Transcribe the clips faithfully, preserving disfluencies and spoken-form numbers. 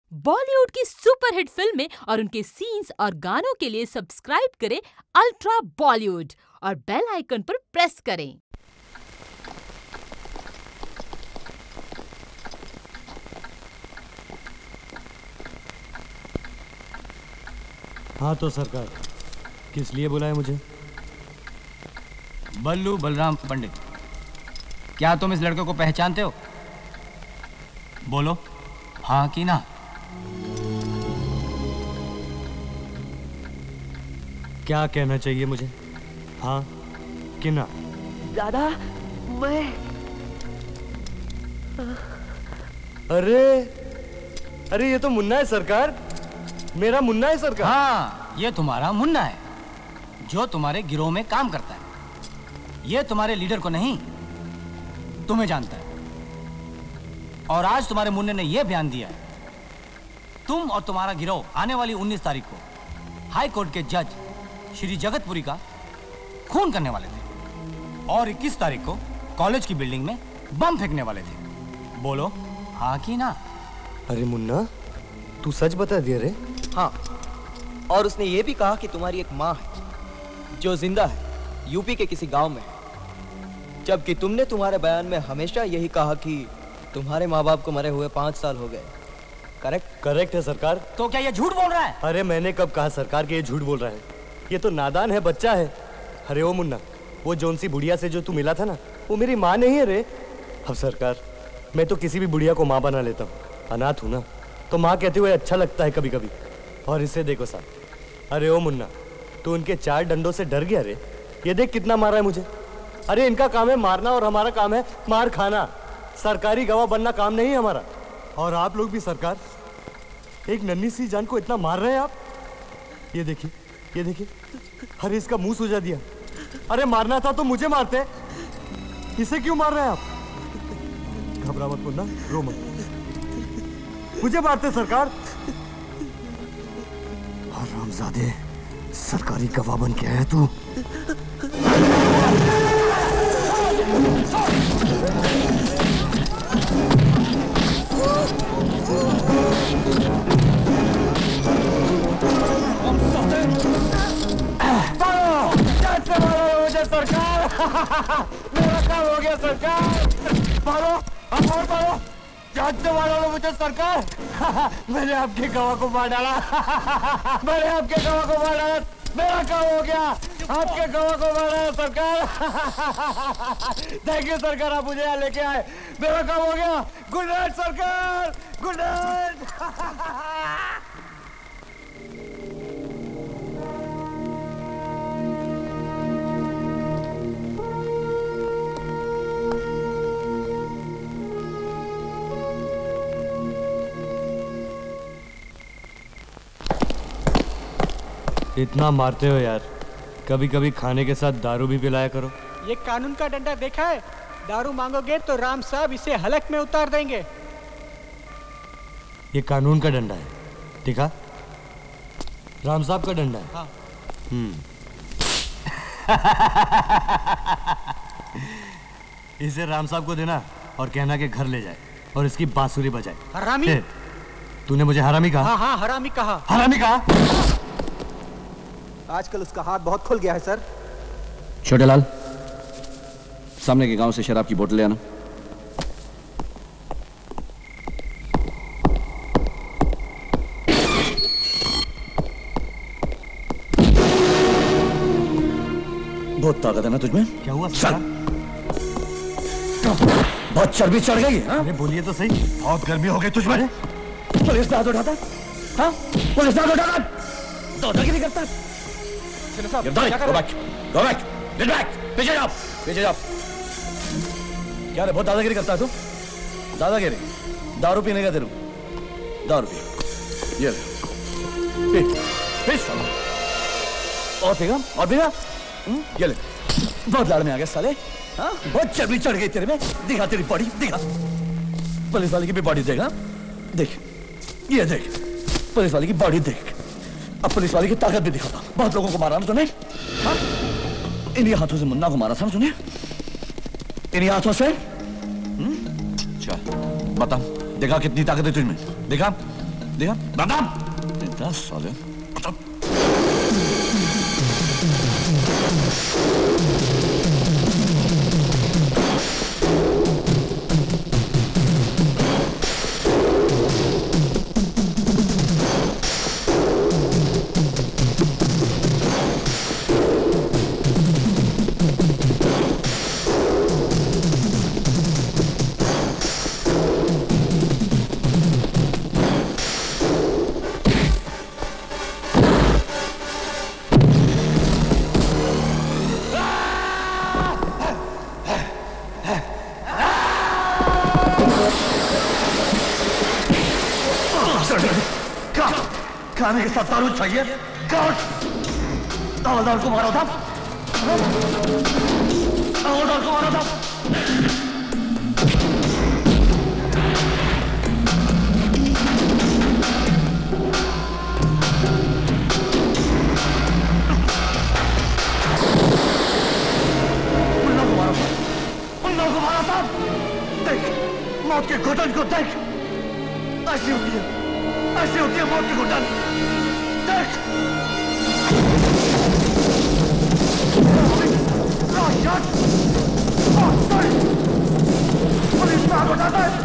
बॉलीवुड की सुपरहिट फिल्में और उनके सीन्स और गानों के लिए सब्सक्राइब करें अल्ट्रा बॉलीवुड और बेल आइकन पर प्रेस करें। हाँ तो सरकार, किस लिए बुलाया मुझे? बल्लू बलराम पंडित, क्या तुम इस लड़के को पहचानते हो? बोलो हाँ कि ना। क्या कहना चाहिए मुझे, हाँ कि ना? दादा मैं अरे अरे ये तो मुन्ना है सरकार, मेरा मुन्ना है सरकार। हाँ, ये तुम्हारा मुन्ना है जो तुम्हारे गिरोह में काम करता है। ये तुम्हारे लीडर को नहीं, तुम्हें जानता है। और आज तुम्हारे मुन्ने ने यह बयान दिया है, तुम और तुम्हारा गिरोह आने वाली उन्नीस तारीख को हाई कोर्ट के जज श्री जगतपुरी का खून करने वाले थे और इक्कीस तारीख को कॉलेज की बिल्डिंग में बम फेंकने वाले थे। बोलो हाँ कि ना। अरे मुन्ना, तू सच बता दिया रे? हाँ, और उसने ये भी कहा कि तुम्हारी एक माँ है जो जिंदा है, यूपी के किसी गांव में है। जबकि तुमने तुम्हारे बयान में हमेशा यही कहा कि तुम्हारे माँ बाप को मरे हुए पांच साल हो गए। करेक्ट? करेक्ट है सरकार। तो क्या ये झूठ बोल रहा है? अरे मैंने कब कहा सरकार कि ये झूठ बोल रहा है? ये तो नादान है, बच्चा है। अरे ओ मुन्ना, वो जौन सी बुढ़िया से जो तू मिला था ना, वो मेरी माँ नहीं है रे। अब सरकार, मैं तो किसी भी बुढ़िया को माँ बना लेता हूँ, अनाथ हूँ ना, तो माँ कहते हुए अच्छा लगता है कभी कभी। और इसे देखो साहब। अरे ओ मुन्ना, तू उनके चार डंडों से डर गया रे? ये देख कितना मारा है मुझे। अरे इनका काम है मारना और हमारा काम है मार खाना। सरकारी गवाह बनना काम नहीं है हमारा। और आप लोग भी सरकार, एक नन्ही सी जान को इतना मार रहे हैं आप। ये देखिए, ये देखिए, अरे इसका मुंह सूजा दिया। अरे मारना था तो मुझे मारते, इसे क्यों मार रहे हैं आप? घबरा मत मुन्ना, रो मत, मुझे मारते सरकार। हरामजादे, सरकारी गवाह बन के आया तू। मुझे सरकार, मेरा काम हो गया सरकार। मारो, अब और मारो, जान से मारो लो मुझे सरकार। मैंने आपके गवाह को मार डाला। मैंने आपके गवाह को मार डाला, मेरा काम हो गया। आपके गवाह को मार डाला सरकार। थैंक यू सरकार, आप मुझे यहाँ लेके आए, मेरा काम हो गया। गुड नाइट सरकार, गुड नाइट। इतना मारते हो यार, कभी कभी खाने के साथ दारू भी पिलाया करो। ये कानून का डंडा देखा है? दारू मांगोगे तो राम साहब इसे हलक में उतार देंगे। ये कानून का डंडा है, देखा? राम साहब का डंडा है। हाँ। हम्म। इसे राम साहब को देना और कहना कि घर ले जाए और इसकी बांसुरी बजाए। हरामी? तूने मुझे हरामी कहा? हाँ हाँ हरामी कहा। हरामी कहा? आजकल उसका हाथ बहुत खुल गया है सर। छोटे लाल, सामने के गांव से शराब की बोतल ले आना। बहुत ताकत है ना तुझमें? क्या हुआ सर? बहुत चर्बी चढ़ गई। अरे बोलिए तो सही, बहुत गर्मी हो गई तुझमें। पुलिस हाथ उठाता, हाँ? पुलिस हाथ उठाता, दादागिरी करता। क्या कर रहे हैं? Go back, get back, पीछे जाओ, पीछे जाओ। क्या रे, बहुत दादागिरी करता है तू? दादागिरी? दारू पीने का तेरे को? दारू पी, ये ले, पी, पी साला। और पीगा, और पीगा, ये ले। बहुत लाड़ में आ गया साले, हाँ? बहुत चर्बी चढ़ गई तेरे में, दिखा तेरी बॉडी, दिखा। पुलिस वाले की भी बॉडी देख, हाँ? देख, ये देख, पुलिस वाले की बॉडी देख। अब पुलिस वाले की ताकत भी दिखाता। बहुत लोगों को मारा ना तूने, हाँ? इन्हीं हाथों से मुन्ना को मारा था ना तूने? इन्हीं हाथों से? चल बता, देखा कितनी ताकत है तुझमें? देखा? देखा दादा दस साले खाने के साथ दारू चाहिए? हवलदार को मारा था, हवलदार को मारा था। मुन्ना को मारा था, मुन्ना को मारा था। देख मौत के घुटन को देख, ऐसी होती है, ऐसी होती है मौत की घुटन। देख पुलिस में आग उठाता है।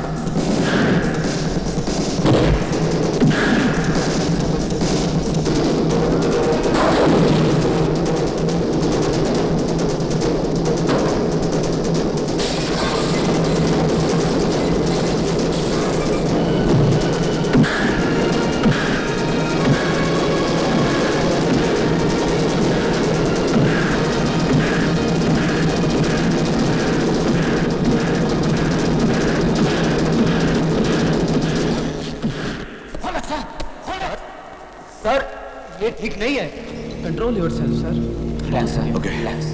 ये ठीक नहीं है। Control yourself sir. Relax sir. Okay relax.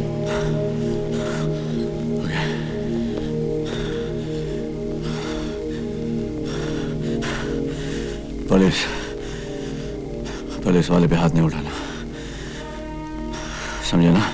Okay police police वाले पे हाथ नहीं उठाना, समझे ना?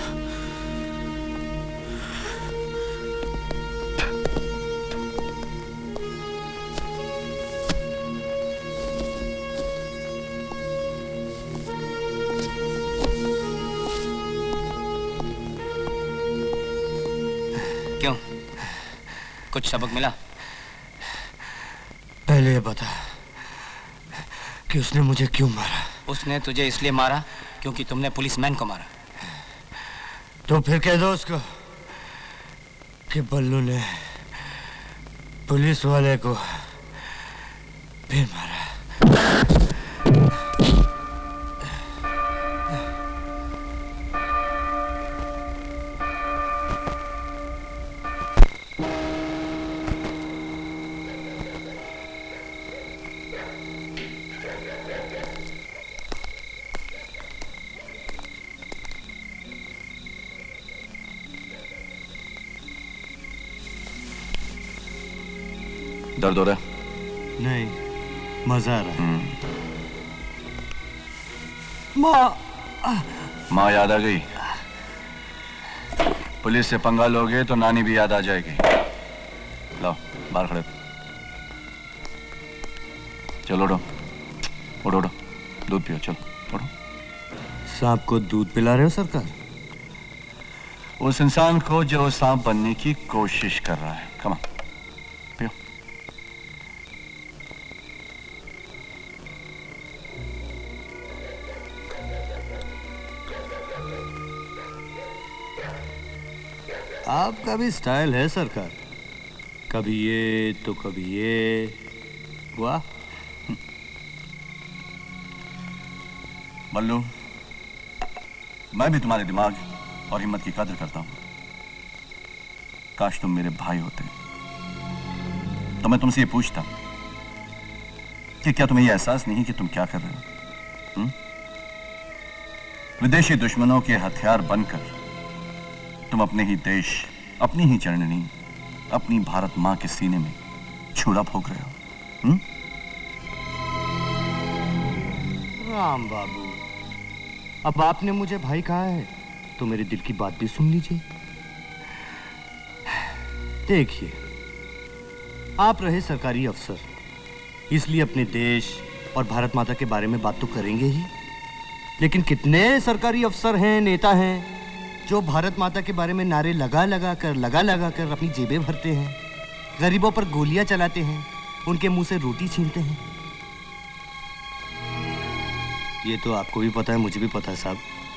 क्यों, कुछ सबक मिला? पहले ये बता कि उसने मुझे क्यों मारा? उसने तुझे इसलिए मारा क्योंकि तुमने पुलिसमैन को मारा। तो फिर कह दो उसको कि बल्लू ने पुलिस वाले को भी मारा। दर्द हो रहा है? नहीं, मजा आ रहा है। माँ माँ याद आ गई? पुलिस से पंगा लोगे तो नानी भी याद आ जाएगी। लाओ बाहर खड़े, चलो उठो उठो उठो, दूध पियो, चलो उठो। सांप को दूध पिला रहे हो सरकार? उस इंसान को जो सांप बनने की कोशिश कर रहा है। कम ऑन पियो। आपका भी स्टाइल है सरकार, कभी ये तो कभी ये। वाह। बल्लू, मैं भी तुम्हारे दिमाग और हिम्मत की कदर करता हूं। काश तुम मेरे भाई होते तो मैं तुमसे ये पूछता कि क्या तुम्हें ये एहसास नहीं कि तुम क्या कर रहे हो? हुँ? विदेशी दुश्मनों के हथियार बनकर तुम अपने ही देश, अपनी ही जननी, अपनी भारत मां के सीने में छुरा भोग रहे हो। हुँ? राम बाबू, अब आपने मुझे भाई कहा है तो मेरे दिल की बात भी सुन लीजिए। देखिए, आप रहे सरकारी अफसर, इसलिए अपने देश, और भारत माता के बारे में बात तो करेंगे ही, लेकिन कितने सरकारी अफसर हैं, नेता हैं जो भारत माता के बारे में नारे लगा लगा कर लगा लगा कर अपनी जेबें भरते हैं, गरीबों पर गोलियां चलाते हैं, उनके मुंह से रोटी छीनते हैं। ये तो आपको भी पता है, मुझे भी पता है साहब।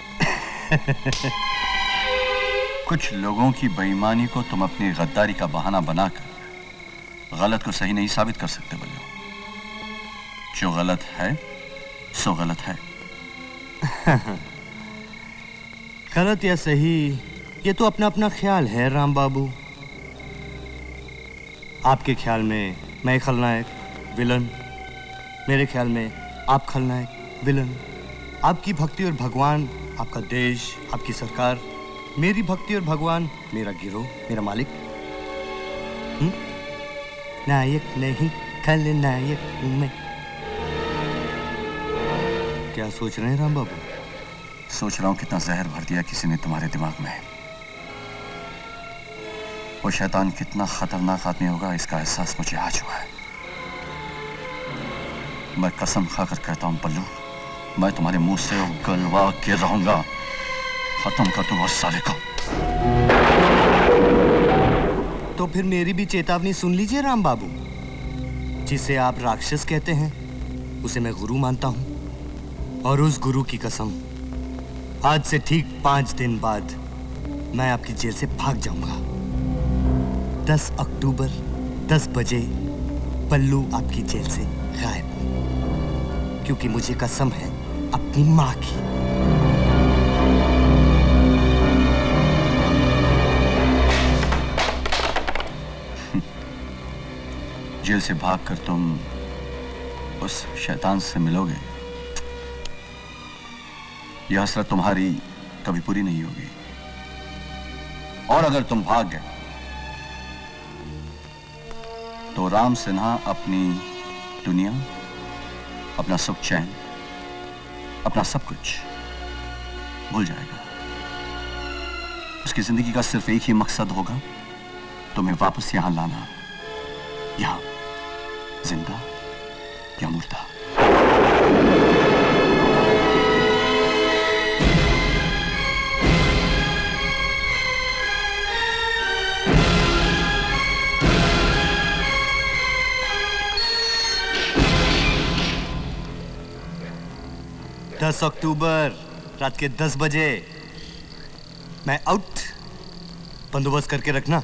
कुछ लोगों की बेईमानी को तुम अपनी गद्दारी का बहाना बनाकर गलत को सही नहीं साबित कर सकते बल्लू। जो गलत है सो गलत है। गलत या सही ये तो अपना अपना ख्याल है राम बाबू। आपके ख्याल में मैं खलनायक विलन, मेरे ख्याल में आप खलनायक विलन। आपकी भक्ति और भगवान आपका देश, आपकी सरकार, मेरी भक्ति और भगवान मेरा गिरोह, मेरा मालिक। हुँ? नायक नहीं खलनायक हूं मैं। क्या सोच रहे हैं राम बाबू? सोच रहा हूं कितना जहर भर दिया किसी ने तुम्हारे दिमाग में। वो शैतान कितना खतरनाक आदमी होगा इसका एहसास मुझे आ चुका है। मैं कसम खाकर कहता हूं पल्लू, मैं तुम्हारे मुंह से गलवा के रहूंगा। खत्म कर दूंगा साले को। तो फिर मेरी भी चेतावनी सुन लीजिए राम बाबू। जिसे आप राक्षस कहते हैं उसे मैं गुरु मानता हूं, और उस गुरु की कसम आज से ठीक पांच दिन बाद मैं आपकी जेल से भाग जाऊंगा। दस अक्टूबर दस बजे पल्लू आपकी जेल से गायब, क्योंकि मुझे कसम है अपनी मां की। जेल से भागकर तुम उस शैतान से मिलोगे, यह हसरत तुम्हारी कभी पूरी नहीं होगी। और अगर तुम भाग गए तो राम सिन्हा अपनी दुनिया, अपना सुख चैन, अपना सब कुछ भूल जाएगा। उसकी जिंदगी का सिर्फ एक ही मकसद होगा, तुम्हें वापस यहां लाना, यहां जिंदा या मुर्दा। दस अक्टूबर रात के दस बजे मैं आउट। बंदोबस्त करके रखना।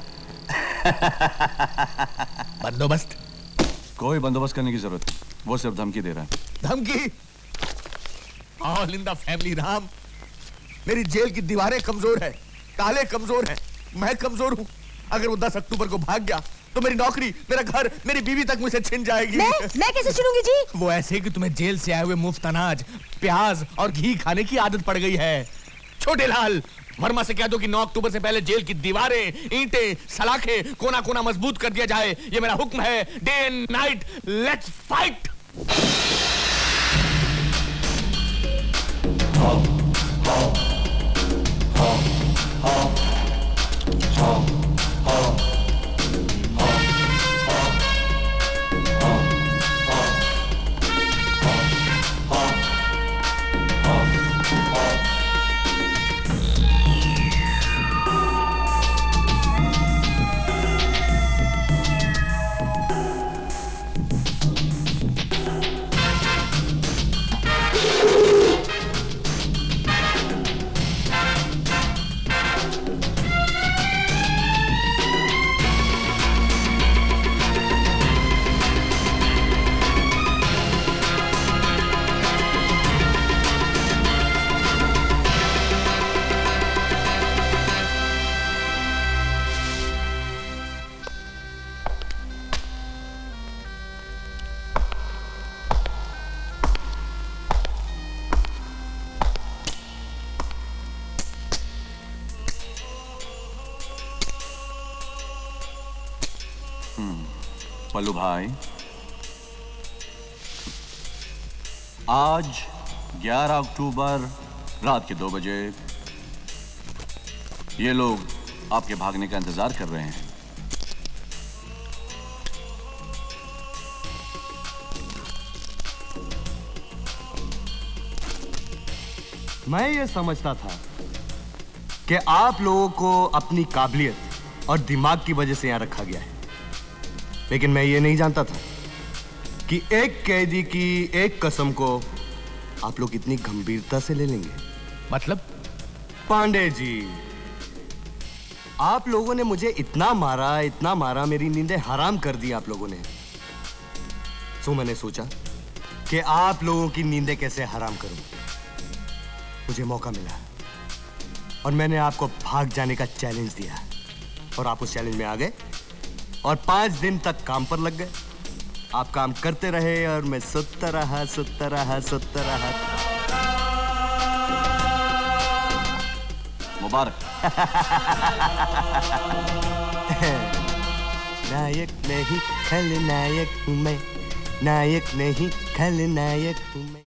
बंदोबस्त? कोई बंदोबस्त करने की जरूरत नहीं, वो सिर्फ धमकी दे रहा है। धमकी? All in the family Ram. मेरी जेल की दीवारें कमजोर है, ताले कमजोर हैं, मैं कमजोर हूं। अगर वो दस अक्टूबर को भाग गया तो मेरी नौकरी, मेरा घर, मेरी बीवी तक मुझे छिन जाएगी। मैं मैं कैसे छिनूंगी जी? वो ऐसे कि तुम्हें जेल से आए हुए मुफ्त अनाज, प्याज और घी खाने की आदत पड़ गई है। छोटे लाल, वर्मा से कह दो कि नौ अक्टूबर से पहले जेल की दीवारें, ईंटें, सलाखें, कोना कोना मजबूत कर दिया जाए। ये मेरा हुक्म है। Day and night let's fight. Pallu भाई, आज ग्यारह अक्टूबर रात के दो बजे ये लोग आपके भागने का इंतजार कर रहे हैं। मैं ये समझता था कि आप लोगों को अपनी काबिलियत और दिमाग की वजह से यहां रखा गया है, लेकिन मैं ये नहीं जानता था कि एक कैदी की एक कसम को आप लोग इतनी गंभीरता से ले लेंगे। मतलब? पांडे जी, आप लोगों ने मुझे इतना मारा इतना मारा, मेरी नींदें हराम कर दी आप लोगों ने। सो मैंने सोचा कि आप लोगों की नींदें कैसे हराम करूं। मुझे मौका मिला और मैंने आपको भाग जाने का चैलेंज दिया और आप उस चैलेंज में आ गए और पांच दिन तक काम पर लग गए। आप काम करते रहे और मैं सुतता रहा सुतता रहा सुतता रहा। मुबारक। नायक नहीं खलनायक हूं मैं, नायक नहीं खलनायक हूं मैं।